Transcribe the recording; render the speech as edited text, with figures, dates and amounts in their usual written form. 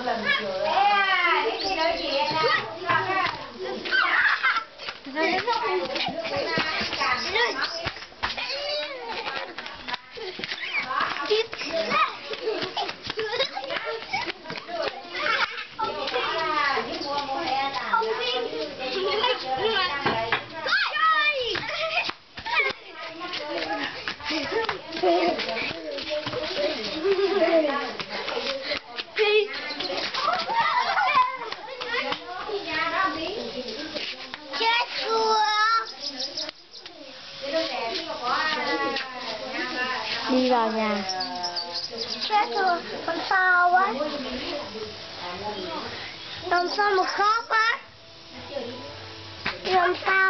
Đi vào nhà. Chết rồi, con sao á? Làm sao mà khóc á? Làm sao?